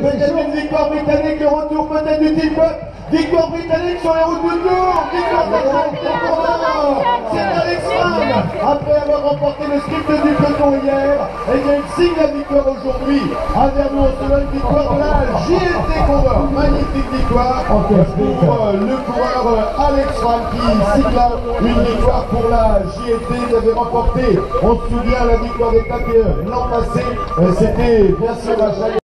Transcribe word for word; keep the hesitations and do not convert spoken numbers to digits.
peut-être une victoire britannique, le retour peut-être du Team Cup. Victoire britannique sur les routes du Tour. Victoire britannique pour l'heure. C'est Alexandre. Après avoir remporté le sprint du peloton hier, et bien il signe la victoire aujourd'hui. À Vernon, on se donne une victoire de la J L T Cover. Magnifique victoire pour euh, le coureur euh, Alex Frank qui signe là une victoire pour la J L T. Il avait remporté, on se souvient, la victoire d'étape euh, l'an passé. Euh, C'était bien sûr à Jalais.